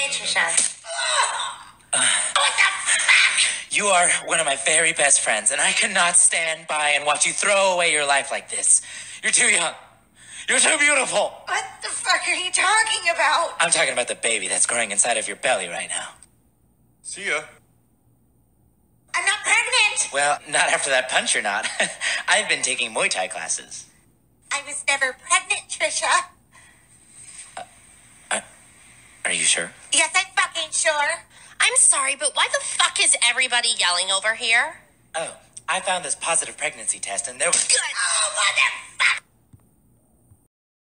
Trisha. What the fuck? You are one of my very best friends, and I cannot stand by and watch you throw away your life like this. You're too young. You're too beautiful. What the fuck are you talking about? I'm talking about the baby that's growing inside of your belly right now. See ya. I'm not pregnant. Well, not after that punch, you're not. I've been taking Muay Thai classes. I was never pregnant, Trisha. Are you sure? Yes, I'm fucking sure. I'm sorry, but why the fuck is everybody yelling over here? Oh, I found this positive pregnancy test, and there was... Oh, motherfucker!